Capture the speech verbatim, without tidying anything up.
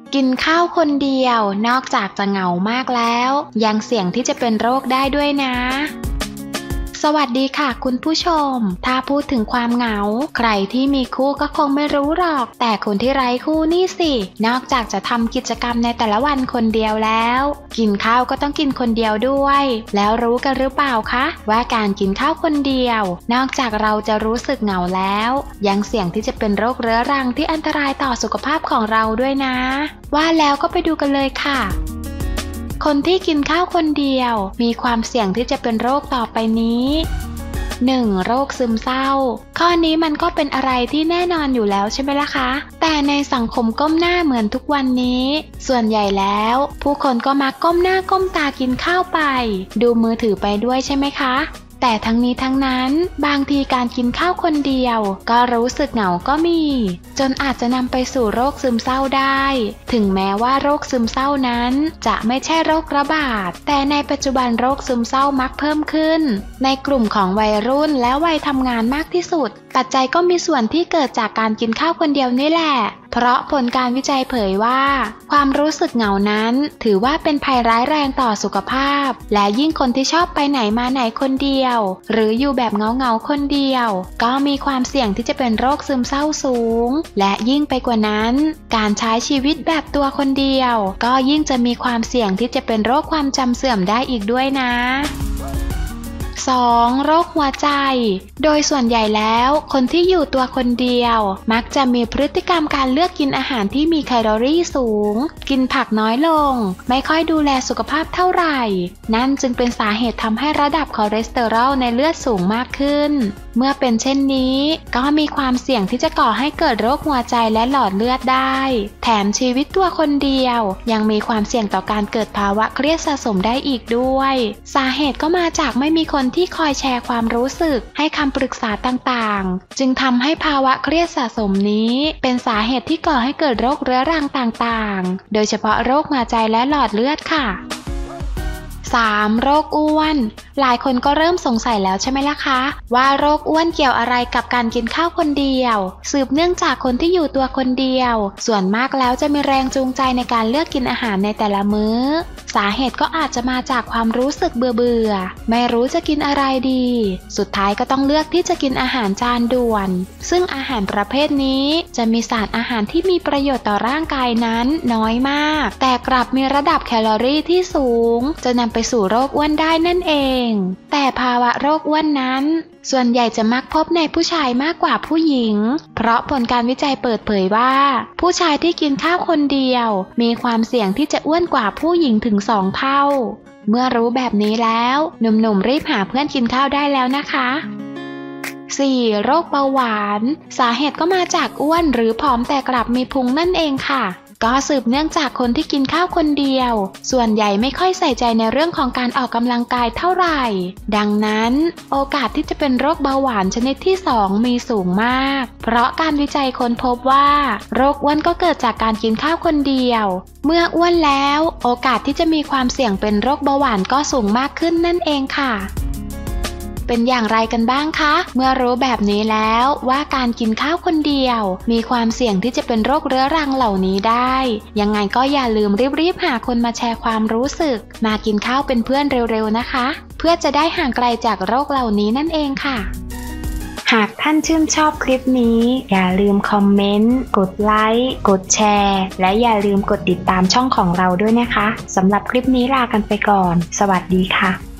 กินข้าวคนเดียวนอกจากจะเหงามากแล้วยังเสี่ยงที่จะเป็นโรคได้ด้วยนะสวัสดีค่ะคุณผู้ชมถ้าพูดถึงความเหงาใครที่มีคู่ก็คงไม่รู้หรอกแต่คนที่ไร้คู่นี่สินอกจากจะทำกิจกรรมในแต่ละวันคนเดียวแล้วกินข้าวก็ต้องกินคนเดียวด้วยแล้วรู้กันหรือเปล่าคะว่าการกินข้าวคนเดียวนอกจากเราจะรู้สึกเหงาแล้วยังเสี่ยงที่จะเป็นโรคเรื้อรังที่อันตรายต่อสุขภาพของเราด้วยนะว่าแล้วก็ไปดูกันเลยค่ะคนที่กินข้าวคนเดียวมีความเสี่ยงที่จะเป็นโรคต่อไปนี้ หนึ่ง. โรคซึมเศร้าข้อนี้มันก็เป็นอะไรที่แน่นอนอยู่แล้วใช่ไหมล่ะคะแต่ในสังคมก้มหน้าเหมือนทุกวันนี้ส่วนใหญ่แล้วผู้คนก็มักก้มหน้าก้มตากินข้าวไปดูมือถือไปด้วยใช่ไหมคะแต่ทั้งนี้ทั้งนั้นบางทีการกินข้าวคนเดียวก็รู้สึกเหงาก็มีจนอาจจะนำไปสู่โรคซึมเศร้าได้ถึงแม้ว่าโรคซึมเศร้านั้นจะไม่ใช่โรคระบาดแต่ในปัจจุบันโรคซึมเศร้ามักเพิ่มขึ้นในกลุ่มของวัยรุ่นและวัยทำงานมากที่สุดปัจจัยก็มีส่วนที่เกิดจากการกินข้าวคนเดียวนี่แหละเพราะผลการวิจัยเผยว่าความรู้สึกเหงานั้นถือว่าเป็นภัยร้ายแรงต่อสุขภาพและยิ่งคนที่ชอบไปไหนมาไหนคนเดียวหรืออยู่แบบเงาๆคนเดียวก็มีความเสี่ยงที่จะเป็นโรคซึมเศร้าสูงและยิ่งไปกว่านั้นการใช้ชีวิตแบบตัวคนเดียวก็ยิ่งจะมีความเสี่ยงที่จะเป็นโรคความจำเสื่อมได้อีกด้วยนะสอง. โรคหัวใจโดยส่วนใหญ่แล้วคนที่อยู่ตัวคนเดียวมักจะมีพฤติกรรมการเลือกกินอาหารที่มีแคลอรี่สูงกินผักน้อยลงไม่ค่อยดูแลสุขภาพเท่าไหร่นั่นจึงเป็นสาเหตุทำให้ระดับคอเลสเตอรอลในเลือดสูงมากขึ้นเมื่อเป็นเช่นนี้ก็มีความเสี่ยงที่จะก่อให้เกิดโรคหัวใจและหลอดเลือดได้แถมชีวิตตัวคนเดียวยังมีความเสี่ยงต่อการเกิดภาวะเครียดสะสมได้อีกด้วยสาเหตุก็มาจากไม่มีคนที่คอยแชร์ความรู้สึกให้คำปรึกษาต่างๆจึงทำให้ภาวะเครียดสะสมนี้เป็นสาเหตุที่ก่อให้เกิดโรคเรื้อรังต่างๆโดยเฉพาะโรคหัวใจและหลอดเลือดค่ะสาม. โรคอ้วนหลายคนก็เริ่มสงสัยแล้วใช่ไหมล่ะคะว่าโรคอ้วนเกี่ยวอะไรกับการกินข้าวคนเดียวสืบเนื่องจากคนที่อยู่ตัวคนเดียวส่วนมากแล้วจะมีแรงจูงใจในการเลือกกินอาหารในแต่ละมื้อสาเหตุก็อาจจะมาจากความรู้สึกเบื่อเบื่อไม่รู้จะกินอะไรดีสุดท้ายก็ต้องเลือกที่จะกินอาหารจานด่วนซึ่งอาหารประเภทนี้จะมีสารอาหารที่มีประโยชน์ต่อร่างกายนั้นน้อยมากแต่กลับมีระดับแคลอรี่ที่สูงจะนำไปสู่โรคอ้วนได้นั่นเองแต่ภาวะโรคอ้วนนั้นส่วนใหญ่จะมักพบในผู้ชายมากกว่าผู้หญิงเพราะผลการวิจัยเปิดเผยว่าผู้ชายที่กินข้าวคนเดียวมีความเสี่ยงที่จะอ้วนกว่าผู้หญิงถึงสองเท่าเมื่อรู้แบบนี้แล้วหนุ่มๆรีบหาเพื่อนกินข้าวได้แล้วนะคะสี่. โรคเบาหวานสาเหตุก็มาจากอ้วนหรือผอมแต่กลับมีพุงนั่นเองค่ะก็สืบเนื่องจากคนที่กินข้าวคนเดียวส่วนใหญ่ไม่ค่อยใส่ใจในเรื่องของการออกกำลังกายเท่าไหร่ดังนั้นโอกาสที่จะเป็นโรคเบาหวานชนิดที่สองมีสูงมากเพราะการวิจัยค้นพบว่าโรคอ้วนก็เกิดจากการกินข้าวคนเดียวเมื่ออ้วนแล้วโอกาสที่จะมีความเสี่ยงเป็นโรคเบาหวานก็สูงมากขึ้นนั่นเองค่ะเป็นอย่างไรกันบ้างคะเมื่อรู้แบบนี้แล้วว่าการกินข้าวคนเดียวมีความเสี่ยงที่จะเป็นโรคเรื้อรังเหล่านี้ได้ยังไงก็อย่าลืมรีบๆหาคนมาแชร์ความรู้สึกมากินข้าวเป็นเพื่อนเร็วๆนะคะเพื่อจะได้ห่างไกลจากโรคเหล่านี้นั่นเองค่ะหากท่านชื่นชอบคลิปนี้อย่าลืมคอมเมนต์กดไลค์กดแชร์และอย่าลืมกดติดตามช่องของเราด้วยนะคะสำหรับคลิปนี้ลากันไปก่อนสวัสดีค่ะ